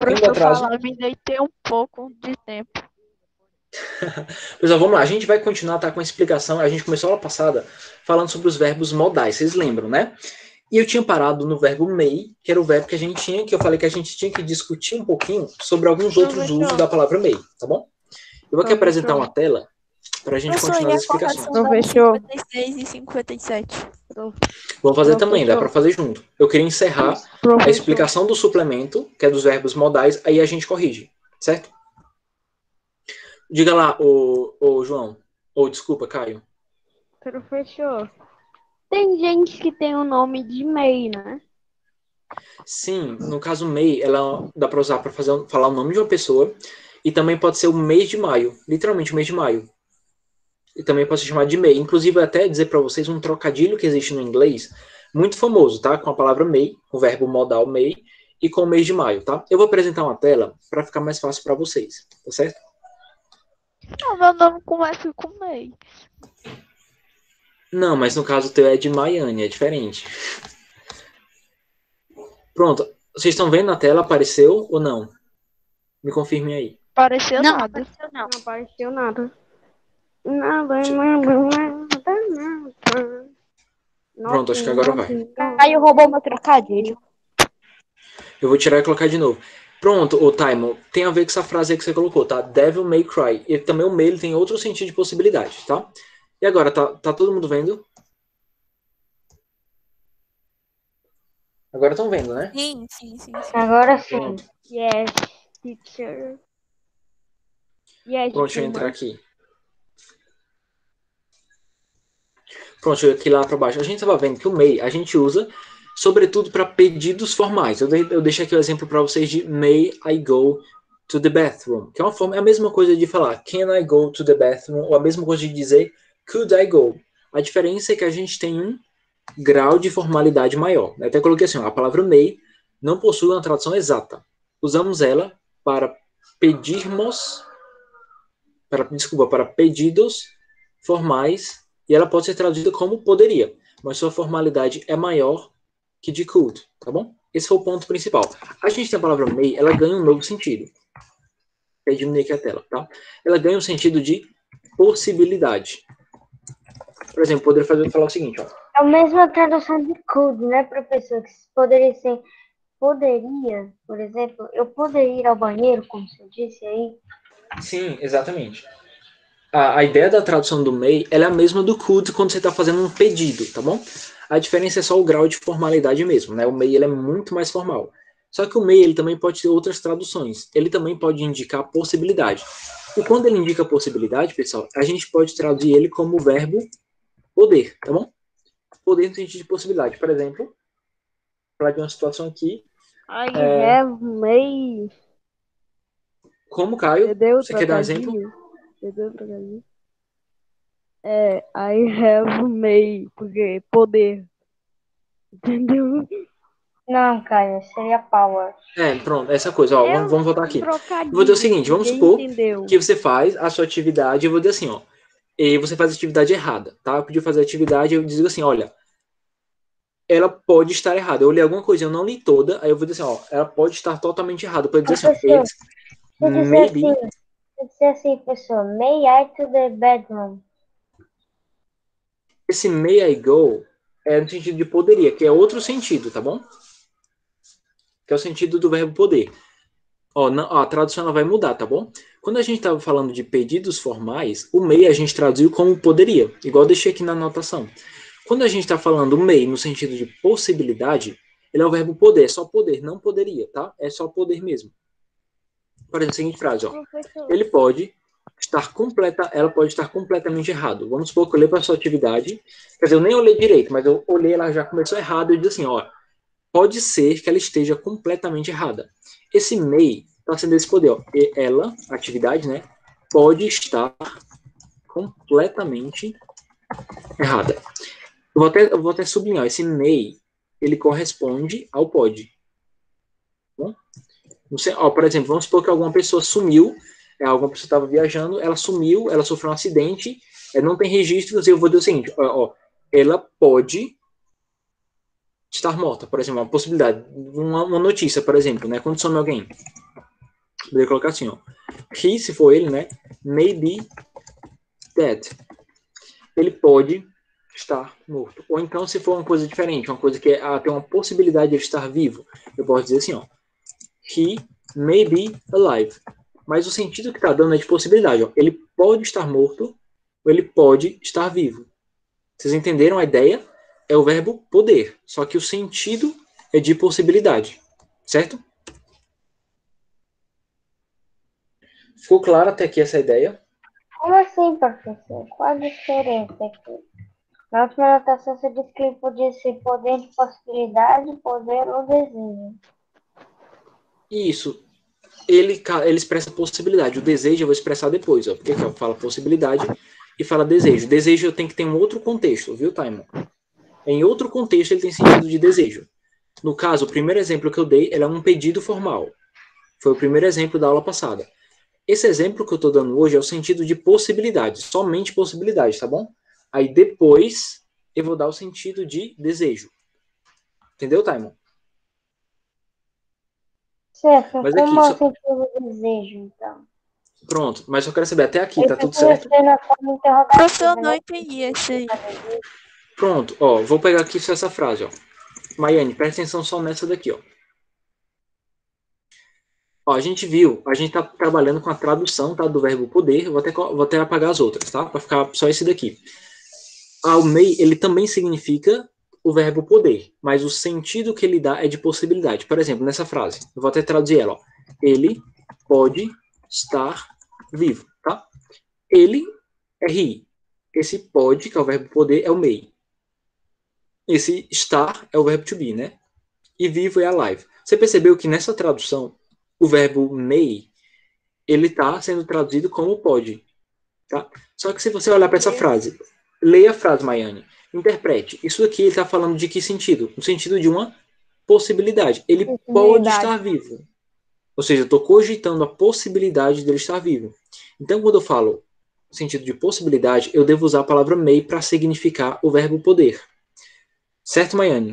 pouquinho do atraso. falar, me deitei um pouco de tempo. Pessoal, vamos lá. A gente vai continuar, tá, com a explicação. A gente começou aula passada falando sobre os verbos modais. Vocês lembram, né? E eu tinha parado no verbo may, que era o verbo que a gente tinha, que eu falei que a gente tinha que discutir um pouquinho sobre alguns outros usos da palavra may, tá bom? Eu vou aqui apresentar uma tela para a gente continuar as explicações. Professor. 56 e 57. Vamos fazer também, dá para fazer junto. Eu queria encerrar a explicação do suplemento, que é dos verbos modais, aí a gente corrige, certo? Diga lá, ô João. Ou desculpa, Caio. Professor, tem gente que tem o nome de May, né? Sim, no caso May, ela dá para usar para falar o nome de uma pessoa e também pode ser o mês de maio, literalmente o mês de maio. E também pode ser chamado de May. Inclusive, até dizer para vocês um trocadilho que existe no inglês, muito famoso, tá? Com a palavra May, o verbo modal May, e com o mês de maio, tá? Eu vou apresentar uma tela para ficar mais fácil para vocês, tá certo? Não, meu nome começa com May. Não, mas no caso teu é de Maiane, é diferente. Pronto. Vocês estão vendo na tela? Apareceu ou não? Me confirmem aí. Apareceu Não, nada. não apareceu nada. Nada. Pronto, acho que agora vai. Aí roubou meu trocadilho. Eu vou tirar e colocar de novo. Pronto, o Taimon, tem a ver com essa frase aí que você colocou, tá? Devil may cry. E também o may ele tem outro sentido de possibilidade, tá? E agora, tá todo mundo vendo? Agora estão vendo, né? Sim. Agora sim. Pronto. Yes, teacher. Yes, Pronto, deixa eu entrar aqui. Pronto, deixa eu ir aqui lá para baixo. A gente estava vendo que o may a gente usa sobretudo para pedidos formais. Eu deixei aqui o exemplo para vocês de may I go to the bathroom, que é uma forma, é a mesma coisa de falar can I go to the bathroom, ou a mesma coisa de dizer could I go. A diferença é que a gente tem um grau de formalidade maior. Eu até coloquei assim, a palavra may não possui uma tradução exata. Usamos ela para pedirmos, para pedidos formais, e ela pode ser traduzida como poderia, mas sua formalidade é maior que de could, tá bom? Esse foi o ponto principal. A gente tem a palavra may, ela ganha um novo sentido. Vou diminuir aqui a tela, tá? Ela ganha um sentido de possibilidade. Por exemplo, poderia falar o seguinte, ó. É a mesma tradução de could, né, professor? Que poderia ser poderia, por exemplo, eu poderia ir ao banheiro, como você disse aí? Sim, exatamente. A ideia da tradução do may, ela é a mesma do could quando você está fazendo um pedido, tá bom? A diferença é só o grau de formalidade mesmo, né? O may, ele é muito mais formal. Só que o may, ele também pode ter outras traduções. Ele também pode indicar possibilidade. E quando ele indica possibilidade, pessoal, a gente pode traduzir ele como o verbo poder, tá bom? Poder no sentido de possibilidade. Por exemplo, falar de uma situação aqui. I have may. Como, Caio? Entendeu? Você quer dar um exemplo? Entendeu? I have may, porque poder. Entendeu? Não, Caio, seria power. Pronto, essa coisa, ó, vamos voltar aqui. Eu vou dizer o seguinte, vamos supor que você faz a sua atividade, eu vou dizer assim, ó, e você faz a atividade errada, tá? Eu podia fazer a atividade, eu digo assim, olha, ela pode estar errada. Eu li alguma coisa, eu não li toda, aí eu vou dizer assim, ó, ela pode estar totalmente errada. Eu posso dizer assim, ó, maybe... Se dizer assim, pessoal, may I to the bedroom? Esse may I go é no sentido de poderia, que é outro sentido, tá bom? Que é o sentido do verbo poder. Ó, a tradução ela vai mudar, tá bom? Quando a gente estava falando de pedidos formais, o may a gente traduziu como poderia, igual eu deixei aqui na anotação. Quando a gente está falando may no sentido de possibilidade, ele é o verbo poder, é só poder, não poderia, tá? É só poder mesmo. Por exemplo, a seguinte frase, ó. Ela pode estar completamente errado. Vamos supor que eu olhei para a sua atividade, quer dizer, eu nem olhei direito, mas eu olhei, ela já começou errado, e eu disse assim, ó, pode ser que ela esteja completamente errada. Esse may está sendo esse poder, ó. E ela, a atividade, né, pode estar completamente errada. Eu vou até sublinhar, esse may, ele corresponde ao pode. Bom? Ó, por exemplo, vamos supor que alguma pessoa sumiu, alguma pessoa estava viajando, ela sumiu, ela sofreu um acidente, não tem registros, e eu vou dizer o seguinte, ó, ela pode estar morta, por exemplo, uma possibilidade, uma notícia, por exemplo, né, quando some alguém. Poderia colocar assim, ó. He, se for ele, né? May be dead. Ele pode estar morto. Ou então, se for uma coisa diferente, uma coisa que tem uma possibilidade de ele estar vivo, eu posso dizer assim, ó. He may be alive. Mas o sentido que está dando é de possibilidade. Ó. Ele pode estar morto ou ele pode estar vivo. Vocês entenderam a ideia? É o verbo poder. Só que o sentido é de possibilidade. Certo? Ficou claro até aqui essa ideia? Como assim, professor? Qual a diferença aqui? Na última anotação você disse que ele podia ser poder de possibilidade, poder ou desejo. Isso. Ele expressa possibilidade. O desejo eu vou expressar depois. Ó, porque aqui, ó, fala possibilidade e fala desejo. Desejo eu tenho que ter um outro contexto, viu, Taimon? Em outro contexto ele tem sentido de desejo. No caso, o primeiro exemplo que eu dei era um pedido formal. Foi o primeiro exemplo da aula passada. Esse exemplo que eu estou dando hoje é o sentido de possibilidade, somente possibilidade, tá bom? Aí depois eu vou dar o sentido de desejo. Entendeu, Taimon? Certo, Mas como aqui, é o sentido do desejo, então? pronto, mas eu quero saber até aqui, Ele tá tudo precisa certo? ser na forma Professor, interrogativa, não né? entendi esse aí. Pronto, ó, vou pegar aqui só essa frase, ó. Maiane, presta atenção só nessa daqui, ó. Ó, a gente viu, a gente tá trabalhando com a tradução, tá, do verbo poder, vou até apagar as outras, tá? Para ficar só esse daqui. O may, ele também significa o verbo poder, mas o sentido que ele dá é de possibilidade. Por exemplo, nessa frase, eu vou até traduzir ela, ó. Ele pode estar vivo, tá? Ele é he. Esse pode, que é o verbo poder, é o may. Esse estar é o verbo to be, né? E vivo é alive. Você percebeu que nessa tradução, o verbo may, ele está sendo traduzido como pode, tá? Só que se você olhar para essa frase, leia a frase, Maiane, interprete. Isso aqui ele está falando de que sentido? No sentido de uma possibilidade. Ele pode Possibilidade. estar vivo. Ou seja, eu estou cogitando a possibilidade dele estar vivo. Então, quando eu falo sentido de possibilidade, eu devo usar a palavra may para significar o verbo poder. Certo, Maiane?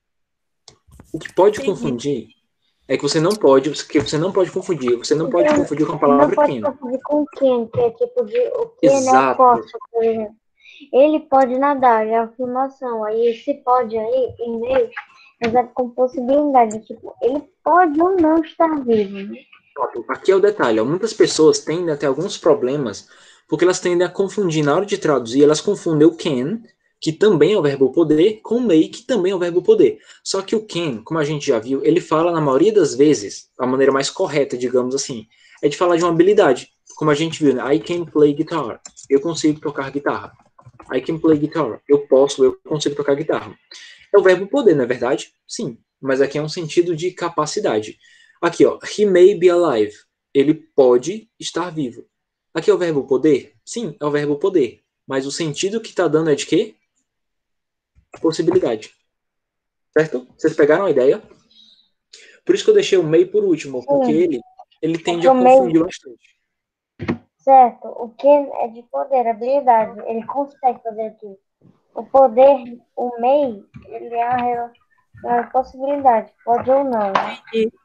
O que pode Entendi. confundir é que você não pode confundir. Você não pode Então, confundir com a não palavra pode can. confundir com can, que é tipo de o que, né? Exato. Posso, por exemplo. Ele pode nadar, é a afirmação. Aí esse pode aí, em meio, é usado como possibilidade. Tipo, ele pode ou não estar vivo, né? Aqui é o detalhe. Ó. Muitas pessoas tendem a ter alguns problemas porque elas tendem a confundir. Na hora de traduzir, elas confundem o can, que também é o verbo poder, com may, que também é o verbo poder. Só que o can, como a gente já viu, ele fala na maioria das vezes, a maneira mais correta, digamos assim, é de falar de uma habilidade. Como a gente viu, né? I can play guitar. Eu consigo tocar guitarra. I can play guitar. Eu consigo tocar guitarra. É o verbo poder, não é verdade? Sim. Mas aqui é um sentido de capacidade. Aqui, ó. He may be alive. Ele pode estar vivo. Aqui é o verbo poder? Sim, é o verbo poder. Mas o sentido que está dando é de quê? Possibilidade. Certo? Vocês pegaram a ideia? Por isso que eu deixei o may por último, porque ele tende a confundir bastante. Certo, o que é de poder, habilidade, ele consegue fazer tudo. O poder, o MEI, ele é a possibilidade, pode ou não, né?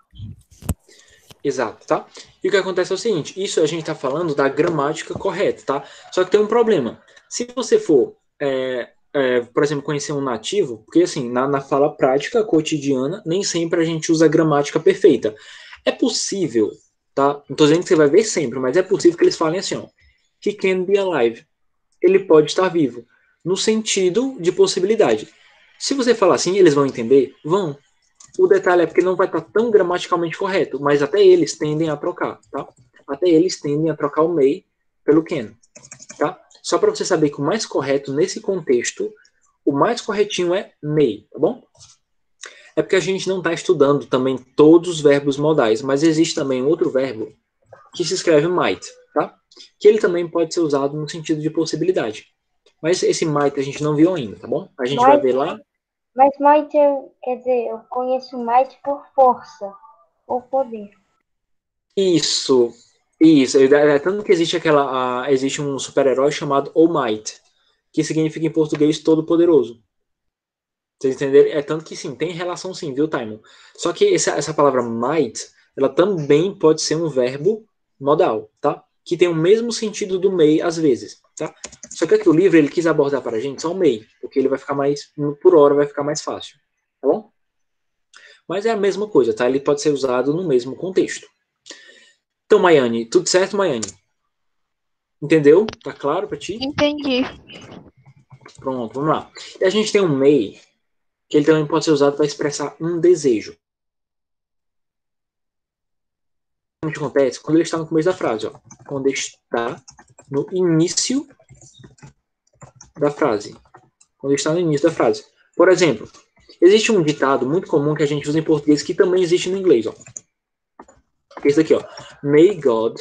Exato, tá? E o que acontece é o seguinte, isso a gente está falando da gramática correta, tá? Só que tem um problema. Se você for, por exemplo, conhecer um nativo, porque assim, na fala prática cotidiana, nem sempre a gente usa a gramática perfeita. É possível, tá? Não tô dizendo que você vai ver sempre, mas é possível que eles falem assim, ó. He can be alive. Ele pode estar vivo. No sentido de possibilidade. Se você falar assim, eles vão entender? Vão. O detalhe é porque não vai estar tão gramaticalmente correto, mas até eles tendem a trocar, tá? Até eles tendem a trocar o may pelo can, tá? Só para você saber que o mais correto nesse contexto, o mais corretinho é may, tá bom? É porque a gente não está estudando também todos os verbos modais, mas existe também outro verbo que se escreve might, tá? Que ele também pode ser usado no sentido de possibilidade. Mas esse might a gente não viu ainda, tá bom? A gente vai ver lá. Mas might, quer dizer, eu conheço might por força, por poder. Isso. Tanto que existe um super-herói chamado All Might, que significa em português todo-poderoso. Vocês entenderam? É tanto que sim, tem relação sim, viu, Timon? Só que essa palavra might ela também pode ser um verbo modal, tá? Que tem o mesmo sentido do may às vezes, tá? Só que aqui o livro ele quis abordar para a gente só o may, porque ele vai ficar mais, por hora vai ficar mais fácil, tá bom? Mas é a mesma coisa, tá? Ele pode ser usado no mesmo contexto. Então, Maiane, tudo certo, Maiane? Entendeu? Tá claro para ti? Entendi. Pronto, vamos lá. E a gente tem um may, que ele também pode ser usado para expressar um desejo. O que acontece quando ele está no começo da frase, ó. Quando ele está no início da frase. Quando ele está no início da frase. Por exemplo, existe um ditado muito comum que a gente usa em português que também existe no inglês, ó. Esse daqui, ó. May God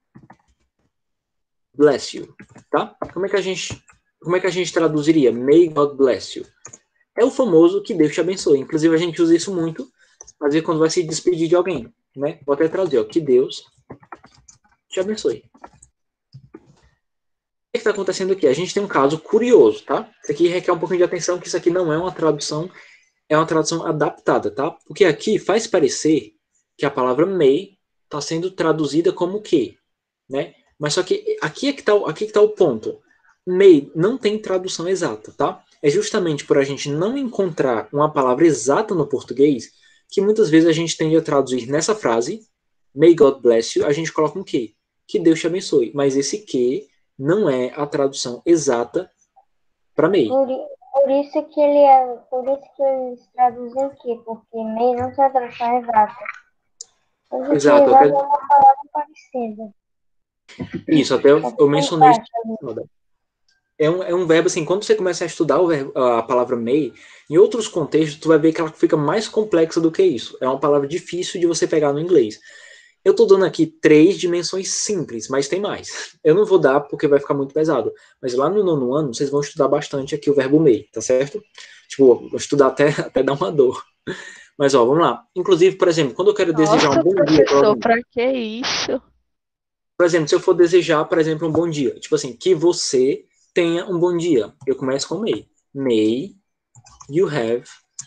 bless you, tá? Como é que a gente traduziria? May God bless you. É o famoso que Deus te abençoe. Inclusive, a gente usa isso muito, às vezes, quando vai se despedir de alguém, né? Vou até traduzir, ó. Que Deus te abençoe. O que está acontecendo aqui? A gente tem um caso curioso, tá? Isso aqui requer um pouquinho de atenção, que isso aqui não é uma tradução, é uma tradução adaptada, tá? Porque aqui faz parecer que a palavra may está sendo traduzida como que, né? Mas só que aqui é que tá o ponto. May não tem tradução exata, tá? É justamente por a gente não encontrar uma palavra exata no português que muitas vezes a gente tende a traduzir nessa frase, May God bless you, a gente coloca um que. Que Deus te abençoe. Mas esse que não é a tradução exata para May. Por isso que eles traduzem aqui, porque MEI não tem a tradução exata. Eles Exato. utilizaram uma palavra parecida. Isso, até eu mencionei isso. É um verbo assim, quando você começa a estudar a palavra may, em outros contextos, tu vai ver que ela fica mais complexa do que isso. É uma palavra difícil de você pegar no inglês. Eu tô dando aqui 3 dimensões simples, mas tem mais. Eu não vou dar porque vai ficar muito pesado. Mas lá no 9º ano, vocês vão estudar bastante aqui o verbo may, tá certo? Tipo, vou estudar até dar uma dor. Mas, ó, vamos lá. Inclusive, por exemplo, quando eu quero desejar um bom dia para Professor, alguém. pra que isso? Por exemplo, se eu for desejar, por exemplo, um bom dia. Tipo assim, que você tenha um bom dia. Eu começo com may. May you have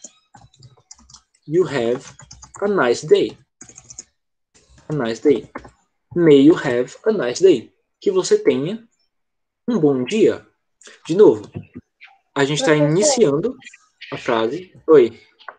a nice day. A nice day. May you have a nice day. Que você tenha um bom dia. De novo, a gente está iniciando a frase. Oi.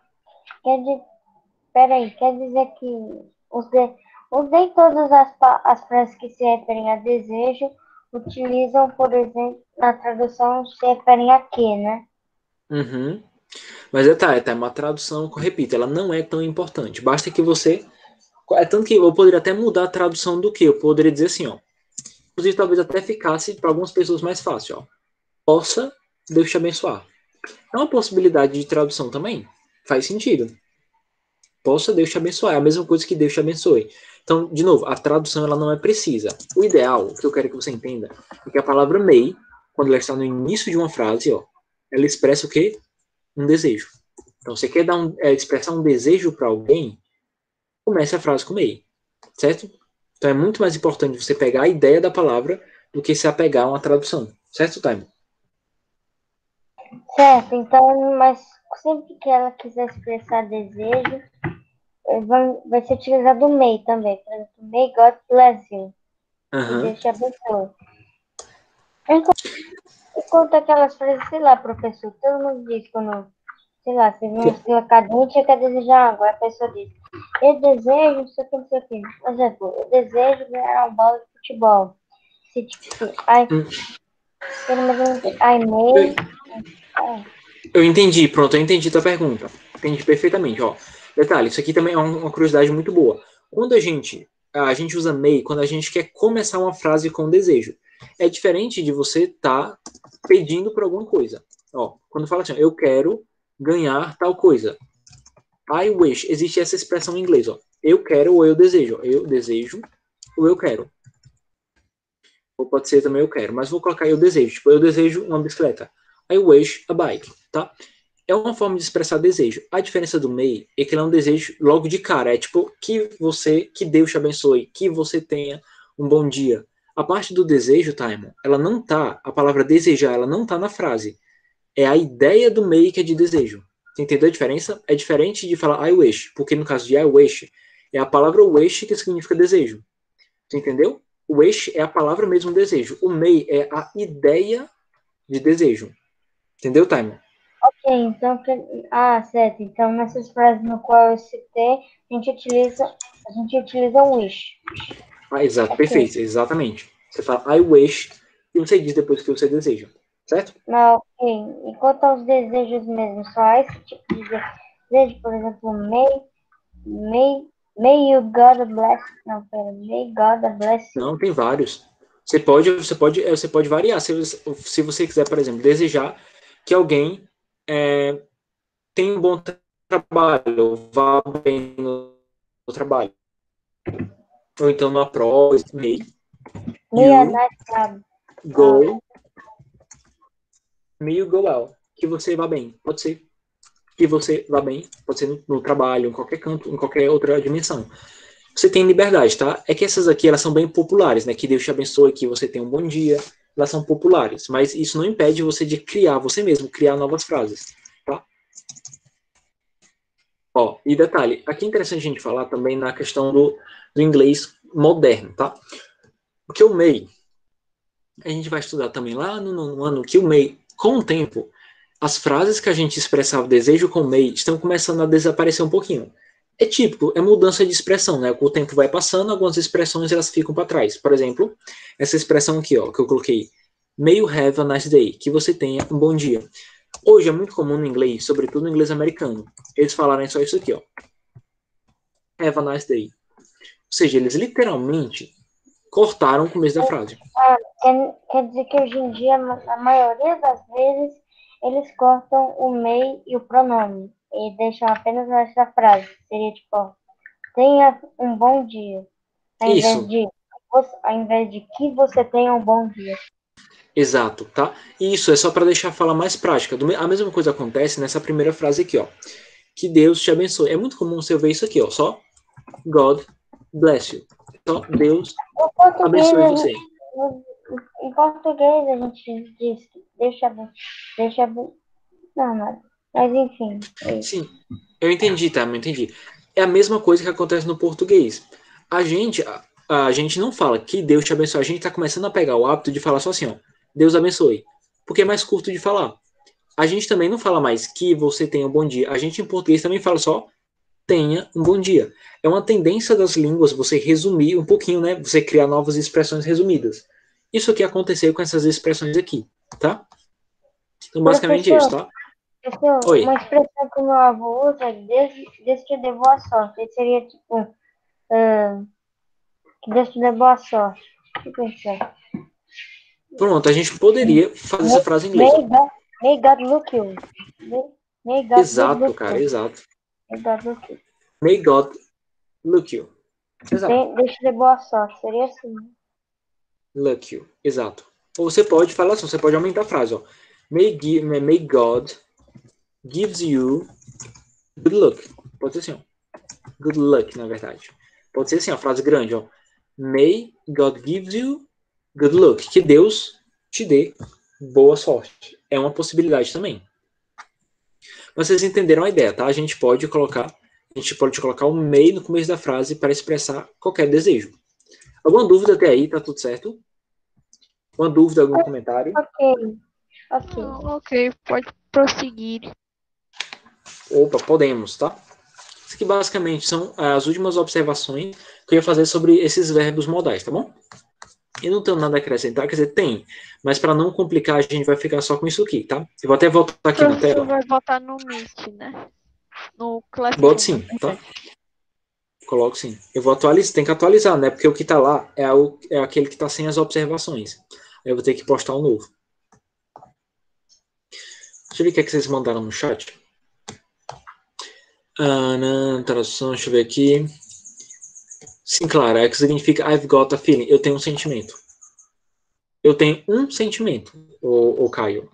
Quer dizer que usei todas as frases que se referem a desejo, utilizam, por exemplo, na tradução se referem a quê, né? Uhum. Mas é uma tradução, repito, ela não é tão importante. Basta que você. É tanto que eu poderia até mudar a tradução do que. Eu poderia dizer assim, ó. Inclusive, talvez até ficasse para algumas pessoas mais fácil, ó. Possa Deus te abençoar. É uma possibilidade de tradução também. Faz sentido. Possa Deus te abençoar. É a mesma coisa que Deus te abençoe. Então, de novo, a tradução ela não é precisa. O ideal, o que eu quero que você entenda, é que a palavra may, quando ela está no início de uma frase, ó, ela expressa o quê? Um desejo. Então, você quer expressar um desejo para alguém, comece a frase com may. Certo? Então, é muito mais importante você pegar a ideia da palavra do que se apegar a uma tradução. Certo, Time? Certo, então, mas sempre que ela quiser expressar desejo, vai ser utilizado o may também. Por exemplo, May God bless you. Que Deus te abençoe. Enquanto aquelas frases, sei lá, professor, todo mundo diz quando, sei lá, você vê uma estrela cadente e quer desejar algo. Aí a pessoa diz, eu desejo, não sei o que, não sei o que. Por exemplo, eu desejo ganhar uma bola de futebol. Se tipo, Eu entendi, pronto, eu entendi tua pergunta. Entendi perfeitamente, ó. Detalhe, isso aqui também é uma curiosidade muito boa. Quando a gente usa may quando a gente quer começar uma frase com desejo. É diferente de você estar pedindo por alguma coisa. Ó, quando fala assim, eu quero ganhar tal coisa. I wish, existe essa expressão em inglês, ó. Eu quero ou eu desejo. Eu desejo ou eu quero. Ou pode ser também eu quero, mas vou colocar eu desejo. Tipo, eu desejo uma bicicleta. I wish a bike, tá? É uma forma de expressar desejo. A diferença do may é que ele é um desejo logo de cara. É tipo, que Deus te abençoe, que você tenha um bom dia. A parte do desejo, Taimon, ela não tá, a palavra desejar, ela não tá na frase. É a ideia do may que é de desejo. Você entendeu a diferença? É diferente de falar I wish, porque no caso de I wish, É a palavra wish que significa desejo. Você entendeu? Wish é a palavra mesmo desejo. O may é a ideia de desejo. Entendeu, Taimo? Ok, então, certo. Então, nessas frases no qual eu citei, a gente utiliza o wish. Exato, Ok. perfeito, exatamente. Você fala I wish e você diz depois o que você deseja, certo? Não, ok. E quanto aos desejos mesmo, só esse tipo de desejo, por exemplo, may you God bless. Não, pera, may God bless you. Não, tem vários. Você pode variar. Se você quiser, por exemplo, desejar que alguém tenha um bom trabalho, vá bem no trabalho. Ou então no prova, may May a you nice job. go, may you go well. Que você vá bem. Pode ser que você vá bem, pode ser no trabalho, em qualquer canto, em qualquer outra dimensão. Você tem liberdade, tá? É que essas aqui, elas são bem populares, né? Que Deus te abençoe, que você tenha um bom dia. Elas são populares, mas isso não impede você de criar você mesmo, criar novas frases, tá? Ó, e detalhe, aqui é interessante a gente falar também na questão do inglês moderno, tá? Porque o may, a gente vai estudar também lá no ano que o may, com o tempo, as frases que a gente expressava desejo com may estão começando a desaparecer um pouquinho. É típico, é mudança de expressão, né? O tempo vai passando, algumas expressões elas ficam para trás. Por exemplo, essa expressão aqui, ó, que eu coloquei, may you have a nice day, que você tenha um bom dia. Hoje é muito comum no inglês, sobretudo no inglês americano, eles falarem só isso aqui, ó. Have a nice day. Ou seja, eles literalmente cortaram o começo da frase. Quer dizer que hoje em dia, a maioria das vezes, eles cortam o may e o pronome e deixam apenas essa frase. Seria tipo, ó, tenha um bom dia, ao invés Isso, de que você tenha um bom dia. exato, tá? E isso é só para deixar a fala mais prática. A mesma coisa acontece nessa primeira frase aqui, ó. Que Deus te abençoe. É muito comum você ver isso aqui, ó. Só God bless you. Só Deus Em português, abençoe você. em português a gente diz que deixa, não, nada. Mas enfim, é isso. Sim, eu entendi, tá? Eu entendi. É a mesma coisa que acontece no português. A gente não fala que Deus te abençoe. A gente tá começando a pegar o hábito de falar só assim, ó. Deus abençoe. Porque é mais curto de falar. A gente também não fala mais que você tenha um bom dia. A gente em português também fala só tenha um bom dia. É uma tendência das línguas você resumir um pouquinho, né? Você criar novas expressões resumidas. Isso aqui aconteceu com essas expressões aqui, tá? Então, basicamente é isso, Professor, tá? Oi. uma expressão que o meu avô usa é Deus te dê boa sorte. Ele seria tipo, que Deus te dê boa sorte. O que você acha? Pronto, a gente poderia fazer essa frase em inglês, ó. May God look you. May God Exato, look cara, you. exato. May God look you. May God look you. Exato. Deus te dê boa sorte. Seria assim. Look you. Exato. Ou você pode falar assim, você pode aumentar a frase, ó. May God gives you good luck. Pode ser assim, ó. Good luck, na verdade. Pode ser assim, a frase grande, ó. May God gives you good luck. Que Deus te dê boa sorte. É uma possibilidade também. Mas vocês entenderam a ideia, tá? A gente pode colocar o may no começo da frase para expressar qualquer desejo. Alguma dúvida até aí? Tá tudo certo? Uma dúvida, algum comentário? Ok. Ok, pode prosseguir. Opa, podemos, tá? Isso aqui basicamente são as últimas observações que eu ia fazer sobre esses verbos modais, tá bom? Eu não tenho nada a acrescentar, quer dizer, tem. Mas para não complicar, a gente vai ficar só com isso aqui, tá? Eu vou até voltar O aqui na professor tela. vai botar no Meet, né? No Boto Classroom, na sim, tá? verdade. Coloco sim. Eu vou atualizar, tem que atualizar, né? Porque o que tá lá é aquele que tá sem as observações. Aí eu vou ter que postar um novo. Deixa eu ver o que é que vocês mandaram no chat. Tradução, deixa eu ver aqui. Sim, claro, é que significa I've got a feeling. Eu tenho um sentimento. Eu tenho um sentimento, o Caio.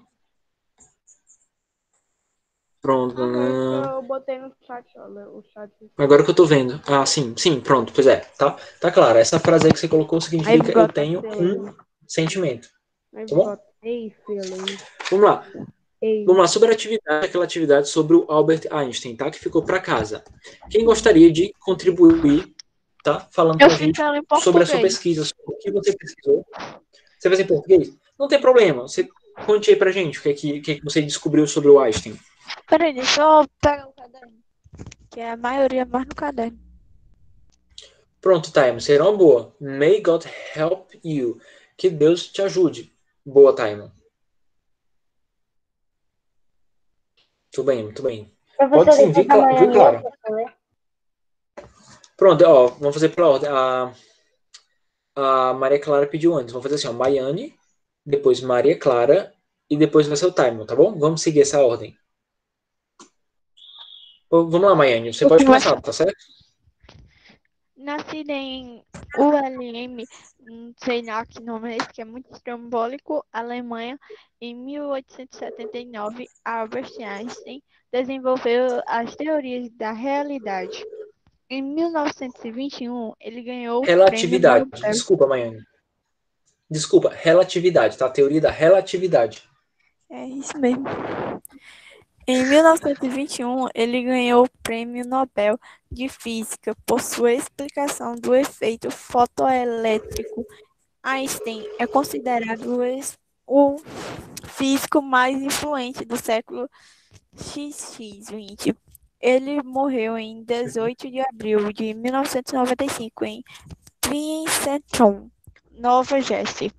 Pronto. Eu botei no chat, olha, o chat. Agora que eu tô vendo. Ah, sim, pronto, pois é. Tá claro. Essa frase aí que você colocou significa eu tenho um sentimento. I've Tá bom? got a feeling. Vamos lá. Ei, Vamos lá, sobre a atividade, aquela atividade sobre o Albert Einstein, tá? Que ficou para casa. Quem gostaria de contribuir, tá? Falando Eu para a fiz gente ela em sobre a sua português. pesquisa, sobre o que você pesquisou. Você vai em português? Não tem problema. Você conte aí pra gente o que você descobriu sobre o Einstein. Peraí, deixa eu pegar o caderno. Que é a maioria mais no caderno. Pronto, Time. Será uma boa. May God help you. Que Deus te ajude. Boa, Time. Muito bem, muito bem. Pode Professor, sim, depois amanhã viu, me Clara? posso ler? Pronto, ó, vamos fazer pela ordem. A Maria Clara pediu antes. Vamos fazer assim, ó, Maiane, depois Maria Clara e depois vai ser o Time, tá bom? Vamos seguir essa ordem. Vamos lá, Maiane. Você O pode que vai começar, tá certo? Nascida em ULM, sei lá que nome é esse, que é muito simbólico, Alemanha, em 1879, Albert Einstein desenvolveu as teorias da realidade. Em 1921, ele ganhou o Prêmio Relatividade. Nobel. Desculpa, Maiane. Desculpa, relatividade, tá? A teoria da relatividade. É isso mesmo. Em 1921, ele ganhou o Prêmio Nobel de Física por sua explicação do efeito fotoelétrico. Einstein é considerado o físico mais influente do século XX. Ele morreu em 18 de abril de 1995 em Princeton, Nova Jersey.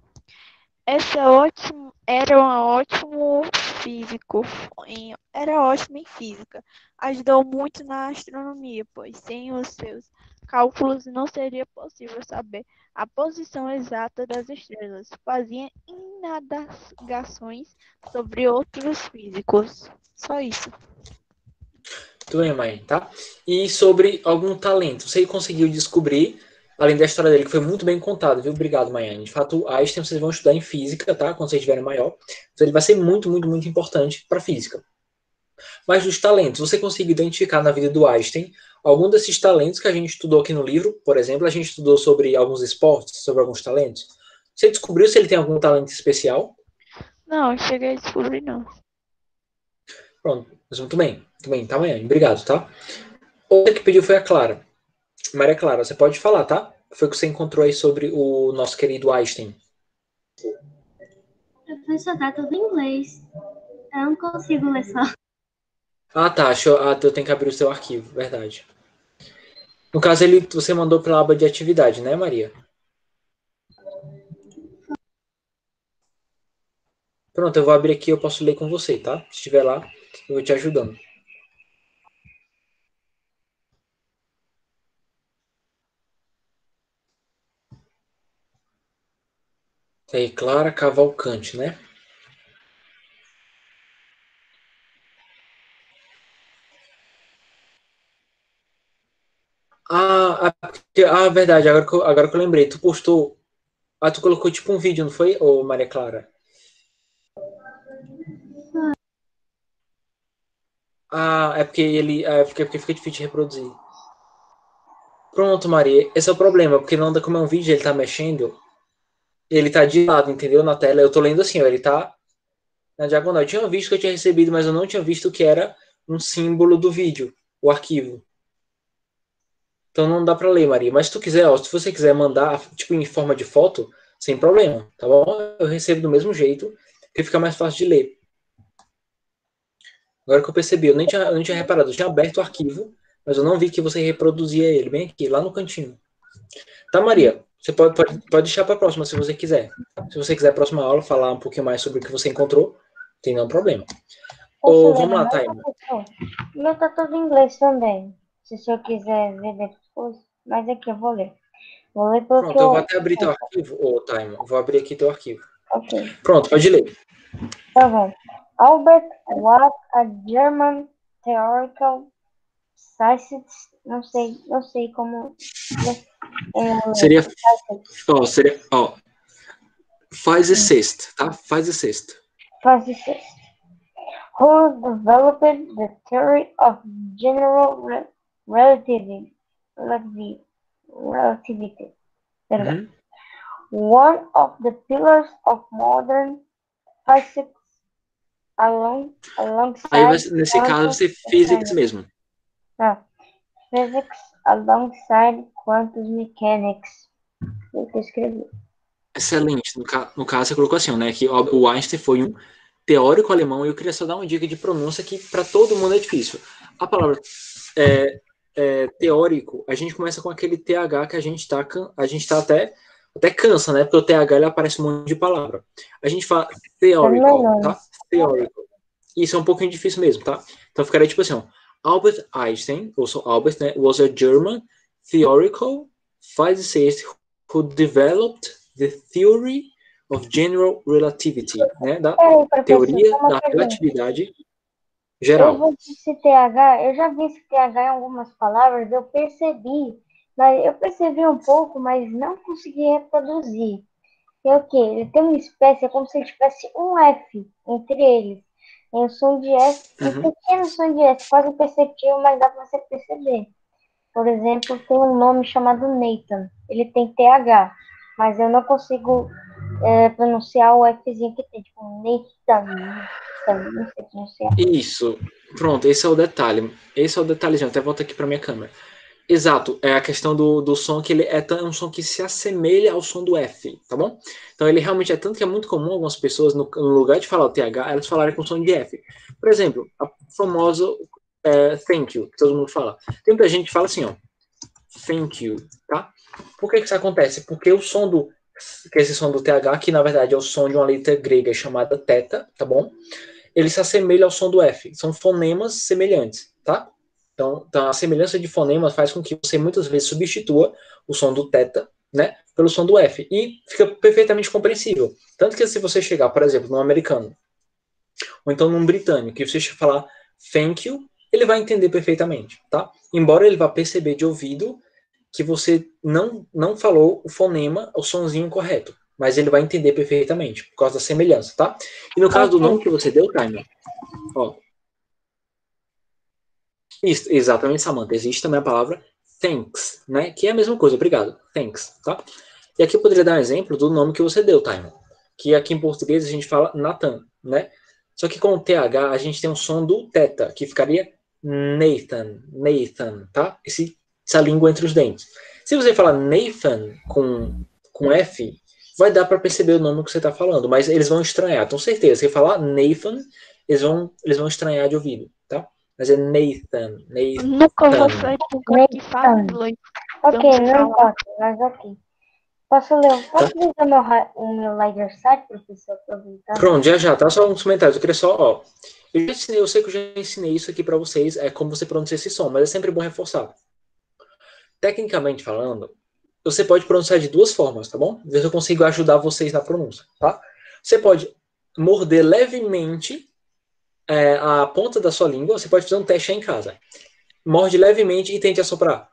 Era um ótimo físico, era ótimo em física. Ajudou muito na astronomia, pois sem os seus cálculos não seria possível saber a posição exata das estrelas. Fazia indagações sobre outros físicos. Só isso. Muito bem, mãe, tá? E sobre algum talento, você conseguiu descobrir, além da história dele, que foi muito bem contada, viu? Obrigado, Maiane. De fato, Einstein vocês vão estudar em física, tá? Quando vocês estiverem maior. Então ele vai ser muito, muito, muito importante para física. Mas dos talentos, você conseguiu identificar na vida do Einstein algum desses talentos que a gente estudou aqui no livro? Por exemplo, a gente estudou sobre alguns esportes, sobre alguns talentos. Você descobriu se ele tem algum talento especial? Não, cheguei a descobrir não. Pronto, mas muito bem, tá, Maiane? Obrigado, tá? Outra que pediu foi a Clara. Maria Clara, você pode falar, tá? Foi o que você encontrou aí sobre o nosso querido Einstein. Professor, tá tudo em inglês. Eu não consigo ler só. Ah, tá. Eu tenho que abrir o seu arquivo, verdade. No caso, você mandou pela aba de atividade, né, Maria? Pronto, eu vou abrir aqui, eu posso ler com você, tá? Se estiver lá, eu vou te ajudando. Tá aí, Clara Cavalcante, né? Verdade, agora que eu lembrei, tu postou. Ah, tu colocou tipo um vídeo, não foi, ô Maria Clara? É porque fica difícil de reproduzir. Pronto, Maria, esse é o problema, porque não anda como é um vídeo, ele tá mexendo, ele tá de lado, entendeu? Na tela, eu tô lendo assim, ó, ele tá na diagonal. Eu tinha visto que eu tinha recebido, mas eu não tinha visto que era um símbolo do vídeo, o arquivo. Então não dá para ler, Maria. Mas se tu quiser, ó, se você quiser mandar, tipo, em forma de foto, sem problema, tá bom? Eu recebo do mesmo jeito, porque fica mais fácil de ler. Agora que eu percebi, eu nem tinha reparado, eu tinha aberto o arquivo, mas eu não vi que você reproduzia ele bem aqui, lá no cantinho. Tá, Maria? Você pode deixar para a próxima, se você quiser. Se você quiser, a próxima aula, falar um pouquinho mais sobre o que você encontrou, tem nenhum problema. Posso Ou ler vamos no lá, meu, Taima. professor? O meu tá todo em inglês também. Se o senhor quiser ver depois. Mas aqui eu vou ler. Vou ler porque Pronto, eu vou eu. até abrir teu arquivo, ô Taima. Vou abrir aqui teu arquivo. Ok. Pronto, pode ler. Tá bom. Albert was a German theoretical scientist. Não sei como. Seria, ó, faz a sexta, tá? Faz a sexta. Physicist who developed the theory of general relativity. Relativity. Uhum. One of the pillars of modern physics Aí, alongside nesse caso, vai ser physics mesmo. Physics alongside quantum mechanics. Eu que escrevi. Excelente. No caso, você colocou assim, né? Que o Einstein foi um teórico alemão, e eu queria só dar uma dica de pronúncia que para todo mundo é difícil. A palavra teórico, a gente começa com aquele TH que a gente tá até cansa, né? Porque o TH ele aparece um monte de palavra. A gente fala theoretical, tá? Theoretical. Isso é um pouquinho difícil mesmo, tá? Então ficaria tipo assim, ó. Albert Einstein, also Albert, né, was a German theoretical physicist who developed the theory of general relativity, né, da teoria da relatividade Eu geral. vou esse TH, eu já vi esse TH em algumas palavras, eu percebi um pouco, mas não consegui reproduzir. É o quê? Ele tem uma espécie, é como se ele tivesse um F entre eles. Tem o som de S, um pequeno som de S, quase imperceptível, mas dá para você perceber. Por exemplo, tem um nome chamado Nathan. Ele tem TH, mas eu não consigo pronunciar o Fzinho que tem, tipo Nathan, não sei pronunciar. Isso. Pronto, esse é o detalhe. Esse é o detalhezinho. Até volta aqui para minha câmera. Exato, é a questão do som, que ele é um som que se assemelha ao som do F, tá bom? Então ele realmente é tanto que é muito comum algumas pessoas, no lugar de falar o TH, elas falarem com som de F. Por exemplo, a famosa thank you, que todo mundo fala. Tem muita gente que fala assim, ó, thank you, tá? Por que isso acontece? Porque o som que esse som do TH, que na verdade é o som de uma letra grega chamada teta, tá bom? Ele se assemelha ao som do F. São fonemas semelhantes, tá? Então, a semelhança de fonemas faz com que você muitas vezes substitua o som do teta, né, pelo som do F. E fica perfeitamente compreensível. Tanto que se você chegar, por exemplo, num americano, ou então num britânico, e você falar thank you, ele vai entender perfeitamente, tá? Embora ele vá perceber de ouvido que você não falou o fonema, o sonzinho correto. Mas ele vai entender perfeitamente, por causa da semelhança, tá? E no caso do nome que você deu, Timer, ó. Isso, exatamente, Samantha. Existe também a palavra thanks, né? Que é a mesma coisa, obrigado. Thanks, tá? E aqui eu poderia dar um exemplo do nome que você deu, Timer. Que aqui em português a gente fala Nathan, né? Só que com o TH a gente tem um som do teta, que ficaria Nathan, tá? Essa língua entre os dentes. Se você falar Nathan com F, vai dar para perceber o nome que você está falando, mas eles vão estranhar, com certeza. Se você falar Nathan, eles vão estranhar de ouvido, tá? Mas é Nathan. Nunca vou sair do lugar que fala inglês. Ok, não importa, mas ok. Posso ler o meu ledger site, professor? Pronto, já, tá? Só uns comentários. Eu queria só, ó. Eu sei que eu já ensinei isso aqui para vocês, como você pronuncia esse som, mas é sempre bom reforçar. Tecnicamente falando, você pode pronunciar de duas formas, tá bom? Ver se eu consigo ajudar vocês na pronúncia, tá? Você pode morder levemente a ponta da sua língua, você pode fazer um teste aí em casa. Morde levemente e tente assoprar.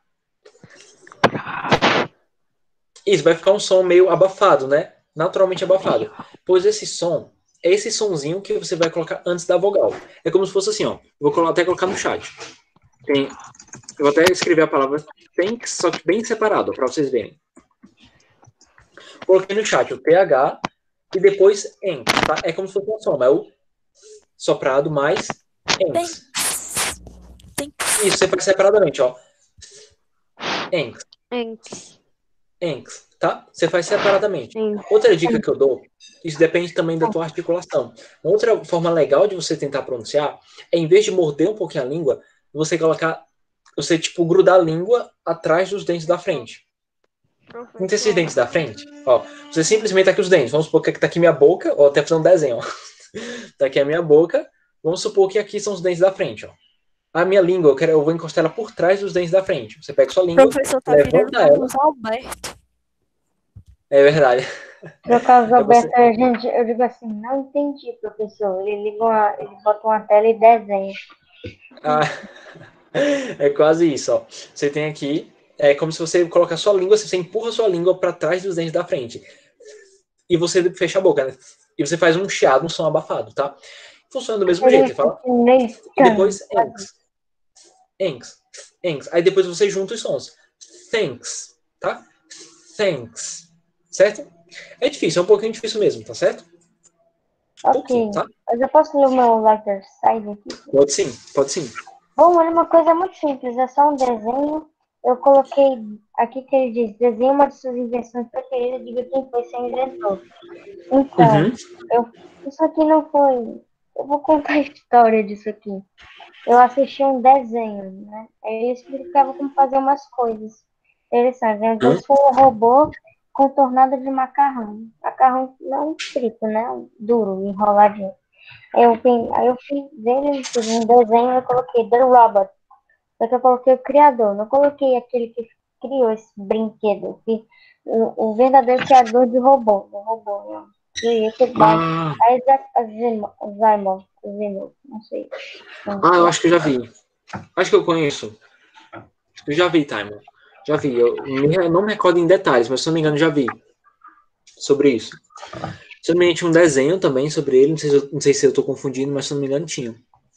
Isso, vai ficar um som meio abafado, né? Naturalmente abafado. Pois esse som é esse sonzinho que você vai colocar antes da vogal. É como se fosse assim, ó. Vou até colocar no chat. Eu vou até escrever a palavra thanks, só que bem separado, para vocês verem. Coloquei no chat o TH e depois ENX, tá? É como se fosse um som, é o soprado mais ENX. Isso, você faz separadamente, ó. ENX. ENX, tá? Você faz separadamente. Outra dica que eu dou, isso depende também da tua articulação. Uma outra forma legal de você tentar pronunciar é, em vez de morder um pouquinho a língua, você tipo grudar a língua atrás dos dentes da frente. Entre esses dentes da frente, ó, você simplesmente tá aqui os dentes. Vamos supor que tá aqui minha boca, ó, até fazer um desenho, ó. Tá aqui a minha boca. Vamos supor que aqui são os dentes da frente, ó. A minha língua, eu vou encostar ela por trás dos dentes da frente. Você pega sua língua, o professor tá virando Carlos Alberto. É verdade. No caso do Alberto, eu digo assim, não entendi, professor. Ele bota uma tela e desenha. É quase isso, ó. Você tem aqui, é como se você colocar sua língua, você empurra sua língua para trás dos dentes da frente. E você fecha a boca, né? E você faz um chiado, um som abafado, tá? Funciona do mesmo jeito. Você fala. E depois, enx. Aí depois você junta os sons. Thanks, tá? Thanks. Certo? É difícil, é um pouquinho difícil mesmo, tá certo? Ok. tá? Mas eu posso ler o meu lighter side aqui? Pode sim, pode sim. Bom, é uma coisa muito simples, é só um desenho. Eu coloquei aqui que ele diz, desenhe uma de suas invenções preferidas, diga quem foi seu inventor. Então, Uhum. isso aqui não foi... Eu vou contar a história disso aqui. Eu assisti um desenho, né? Aí ele explicava como fazer umas coisas interessantes. Então, esse foi um robô com tornado de macarrão. Macarrão não frito, né? Duro, enroladinho. Aí eu fiz dele, fiz um desenho, eu coloquei The Robot. Só que eu coloquei o criador, não coloquei aquele que criou esse brinquedo. O verdadeiro criador de robô, do robô, não. E esse baixo. Ah, Isaac Asimov, não sei. eu acho que eu já vi. Acho que eu conheço. Eu já vi, Timon. Já vi. Eu não me recordo em detalhes, mas se não me engano, já vi sobre isso. Se não me engano, tinha um desenho também sobre ele. Não sei se eu tô confundindo, mas se não me engano, tinha.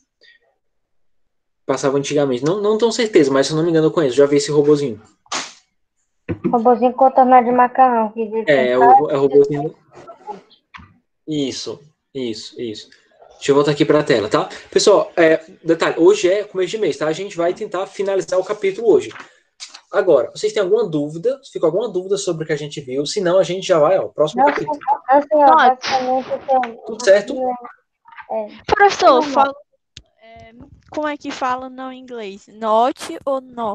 Passava antigamente. Não tenho certeza, mas se não me engano, eu conheço. Já vi esse robozinho. Robôzinho com tornado de macarrão. Que É o robozinho. Isso. Deixa eu voltar aqui para a tela, tá? Pessoal, detalhe, hoje é começo de mês, tá? A gente vai tentar finalizar o capítulo hoje. Agora, vocês têm alguma dúvida? Se ficou alguma dúvida sobre o que a gente viu, senão a gente já vai, ó, próximo capítulo. Senhor, basicamente, Tudo certo? Professor, fala, como é que fala no inglês? Not ou no?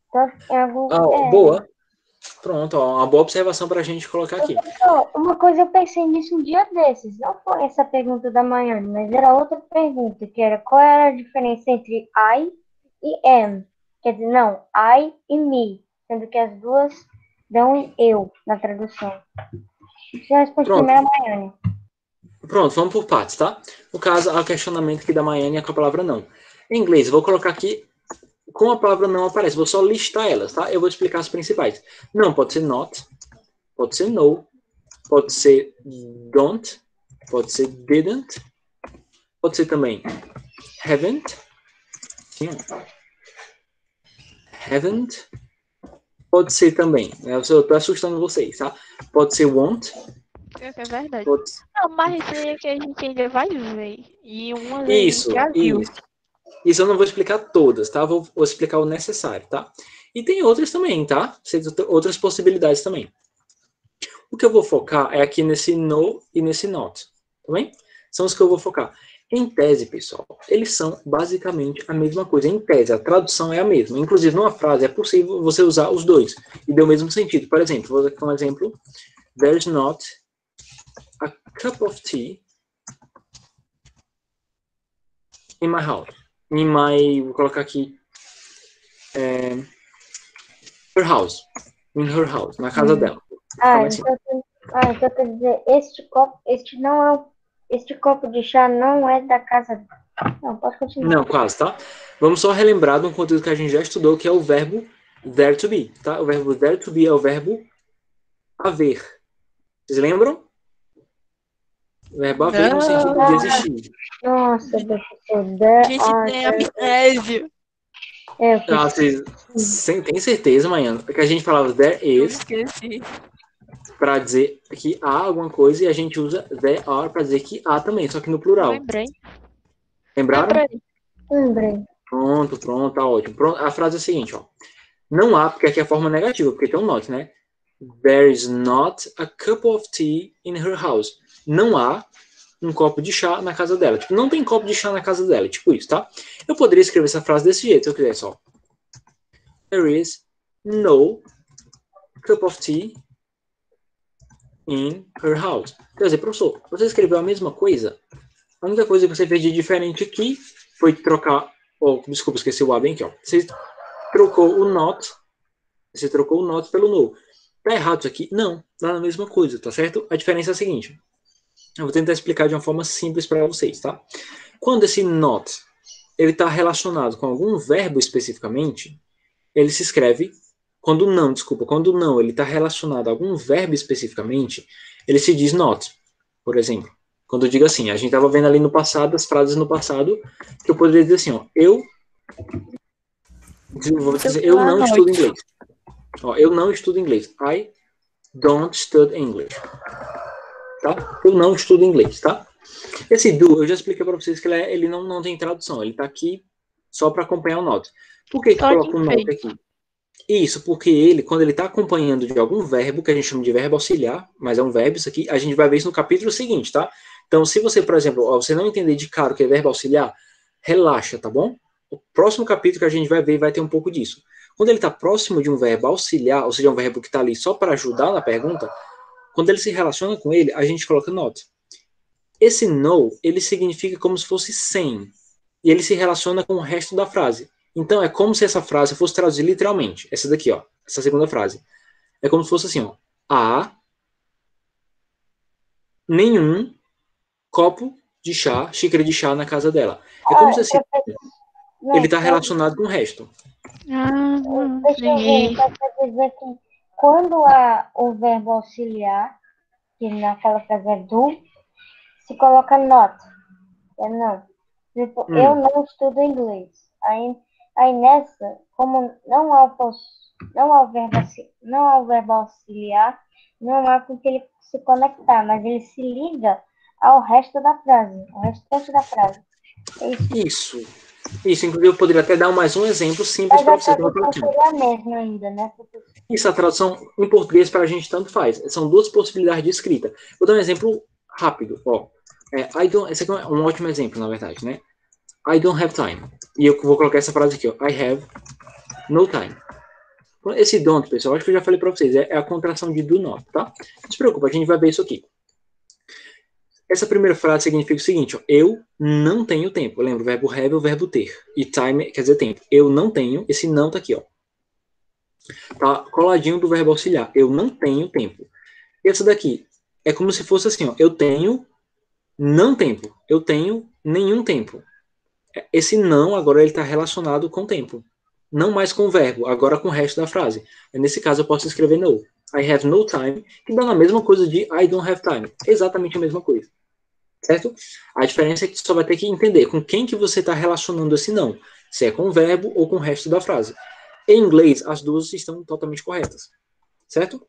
Boa. Pronto, ó, uma boa observação para a gente colocar aqui. Uma coisa eu pensei nisso um dia desses. Não foi essa pergunta da manhã, mas era outra pergunta, que era qual era a diferença entre I e am. Quer dizer, não, I e me, sendo que as duas dão eu na tradução. Isso eu respondi primeiro a Maiane. Pronto, vamos por partes, tá? No caso, há o questionamento aqui da Maiane é com a palavra não. Em inglês, eu vou colocar aqui com a palavra não aparece, vou só listar elas, tá? Eu vou explicar as principais. Não, pode ser not, pode ser no, pode ser don't, pode ser didn't, pode ser também haven't, haven't, pode ser também, eu tô assustando vocês, tá? Pode ser won't. É verdade. Não, mas isso aí é que a gente ainda vai ver. E uma Isso, já viu. Isso eu não vou explicar todas, tá? Vou explicar o necessário, tá? E tem outras também, tá? Outras possibilidades também. O que eu vou focar é aqui nesse no e nesse not, tá bem? São os que eu vou focar. Em tese, pessoal, eles são basicamente a mesma coisa. Em tese, a tradução é a mesma. Inclusive, numa frase é possível você usar os dois e dê o mesmo sentido. Por exemplo, vou dar um exemplo. There's not a cup of tea in my house. Vou colocar aqui her house. In her house, na casa dela. Então quer dizer, este copo de chá não é da casa dela. Não, pode continuar. Não, quase, tá? Vamos só relembrar de um conteúdo que a gente já estudou, que é o verbo there to be, tá? O verbo there to be é o verbo haver. Vocês lembram? O verbo haver no sentido de existir. Nossa, professor, a gente tem amnésia. Vocês têm certeza, Maiana? Porque a gente falava there is para dizer que há alguma coisa e a gente usa there are para dizer que há também, só que no plural. Lembrei. Lembraram? Lembrei. Pronto, tá ótimo. Pronto, a frase é a seguinte, ó. Não há, porque aqui é a forma negativa, porque tem um not, né? There is not a cup of tea in her house. Não há um copo de chá na casa dela. Tipo, não tem copo de chá na casa dela. Tipo isso, tá? Eu poderia escrever essa frase desse jeito, se eu quisesse, ó. There is no cup of tea in her house. Quer dizer, professor, você escreveu a mesma coisa? A única coisa que você fez de diferente aqui foi trocar... desculpa, esqueci o A bem aqui, ó. Você trocou o not pelo no. Tá errado isso aqui? Não, tá na mesma coisa, tá certo? A diferença é a seguinte. Eu vou tentar explicar de uma forma simples para vocês, tá? Quando esse not ele está relacionado com algum verbo especificamente, ele se escreve... Quando não ele está relacionado a algum verbo especificamente, ele se diz not. Por exemplo, quando eu digo assim, a gente estava vendo ali no passado, as frases no passado, que eu poderia dizer assim, ó, eu não estudo inglês. Ó, eu não estudo inglês. I don't study English. Tá? Eu não estudo inglês, tá? Esse do, eu já expliquei para vocês que ele não tem tradução, ele tá aqui só para acompanhar o not. Por que Só coloca um de not aqui? Isso, porque ele, quando ele está acompanhando de algum verbo, que a gente chama de verbo auxiliar, mas é um verbo isso aqui, a gente vai ver isso no capítulo seguinte, tá? Então, se você, por exemplo, você não entender de cara o que é verbo auxiliar, relaxa, tá bom? O próximo capítulo que a gente vai ver vai ter um pouco disso. Quando ele está próximo de um verbo auxiliar, ou seja, um verbo que está ali só para ajudar na pergunta, quando ele se relaciona com ele, a gente coloca not. Esse no, ele significa como se fosse sem, e ele se relaciona com o resto da frase. Então, é como se essa frase fosse traduzir literalmente. Essa daqui, ó. Essa segunda frase. É como se fosse assim, ó. Há nenhum copo de chá, xícara de chá na casa dela. É como se assim, ele está relacionado com o resto. Deixa eu ver, só quer dizer que quando há o verbo auxiliar, que naquela frase é do, se coloca not. É não. Tipo, eu não estudo inglês. Aí nessa, como não há o verbo auxiliar, não há com que ele se conectar, mas ele se liga ao resto da frase, ao restante da frase. É isso. Isso, inclusive eu poderia até dar mais um exemplo simples Mas para a você. tradução seria a mesma ainda, né? Isso, a tradução em português para a gente tanto faz. São duas possibilidades de escrita. Vou dar um exemplo rápido. Ó, esse aqui é um ótimo exemplo, na verdade, né? I don't have time. E eu vou colocar essa frase aqui, ó. I have no time. Esse don't, pessoal, acho que eu já falei para vocês, é a contração de do not, tá? Não se preocupa, a gente vai ver isso aqui. Essa primeira frase significa o seguinte, ó, eu não tenho tempo. Lembra, o verbo have é o verbo ter. E time quer dizer tempo. Eu não tenho, esse não tá aqui, ó. Tá coladinho do verbo auxiliar. Eu não tenho tempo. E essa daqui é como se fosse assim, ó. Eu tenho não tempo. Eu tenho nenhum tempo. Esse não agora ele está relacionado com tempo. Não mais com o verbo, agora com o resto da frase. Nesse caso eu posso escrever no. I have no time, que dá a mesma coisa de I don't have time. Exatamente a mesma coisa. Certo? A diferença é que você só vai ter que entender com quem que você está relacionando esse não. Se é com o verbo ou com o resto da frase. Em inglês, as duas estão totalmente corretas. Certo?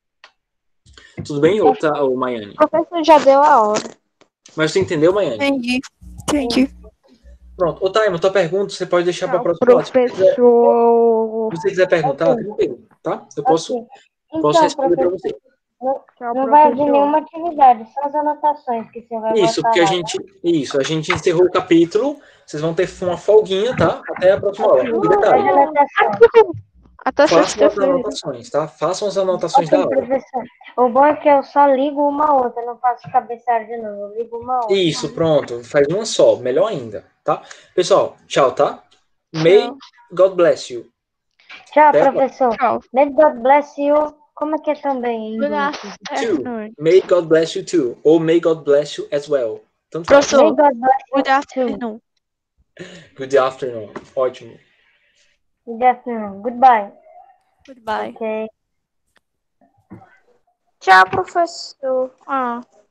Tudo bem, ou Maiane? O professor já deu a hora. Mas você entendeu, Maiane? Entendi. Pronto. Ô, Taima, tua pergunta você pode deixar para a próxima aula. Professor. Se você quiser perguntar, tranquilo, tá? Eu posso responder para você. Não vai haver nenhuma atividade, só as anotações que você vai Isso, botar porque lá. a gente encerrou o capítulo. Vocês vão ter uma folguinha, tá? Até a próxima aula. E detalhe, Até façam as sexta-feira. anotações, tá? Façam as anotações da aula. Professor, o bom é que eu só ligo uma outra, não faço cabeçalho de novo, eu ligo uma outra. Isso, pronto. Faz uma só, melhor ainda, tá? Pessoal, tchau, tá? May God bless you. Tchau, Até a professor. Tchau. May God bless you. Como é que é também em Good inglês? afternoon. May God bless you too. Ou May God bless you as well. Tanto faz. Professor, May God bless you good too. afternoon. Good afternoon. Ótimo. Good afternoon. Goodbye. Goodbye. Okay. Tchau, professor.